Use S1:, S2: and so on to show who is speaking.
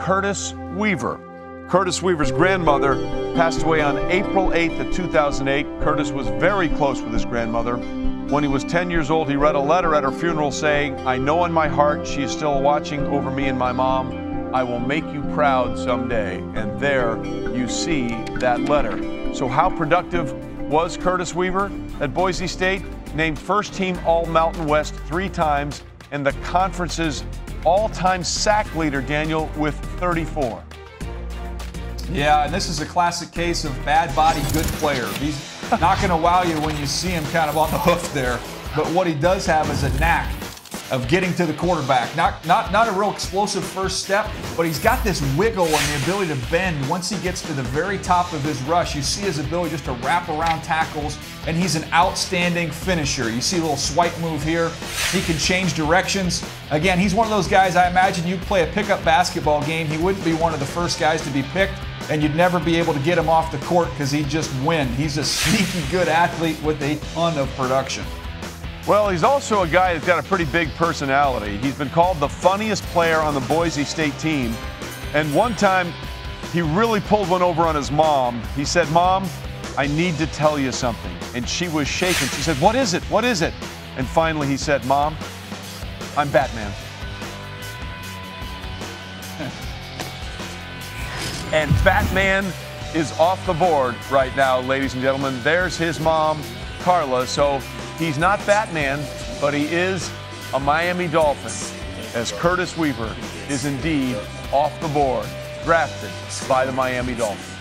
S1: Curtis Weaver. Curtis Weaver's grandmother passed away on April 8th of 2008. Curtis was very close with his grandmother. When he was 10 years old, he read a letter at her funeral saying, "I know in my heart she is still watching over me and my mom. I will make you proud someday." And there you see that letter. So how productive was Curtis Weaver at Boise State? Named first team All-Mountain West 3 times and the conference's all-time sack leader, Daniel, with 34.
S2: Yeah, and this is a classic case of bad body, good player. He's not going to wow you when you see him kind of on the hoof there, but what he does have is a knack of getting to the quarterback. Not a real explosive first step, but he's got this wiggle and the ability to bend. Once he gets to the very top of his rush, you see his ability just to wrap around tackles, and he's an outstanding finisher. You see a little swipe move here. He can change directions. Again, he's one of those guys, I imagine you play a pickup basketball game, he wouldn't be one of the first guys to be picked, and you'd never be able to get him off the court because he'd just win. He's a sneaky good athlete with a ton of production.
S1: Well, he's also a guy that's got a pretty big personality. He's been called the funniest player on the Boise State team. And one time, he really pulled one over on his mom. He said, "Mom, I need to tell you something." And she was shaken. She said, "What is it? What is it?" And finally he said, "Mom, I'm Batman." And Batman is off the board right now, ladies and gentlemen. There's his mom, Carla. So he's not Batman, but he is a Miami Dolphin, as Curtis Weaver is indeed off the board, drafted by the Miami Dolphins.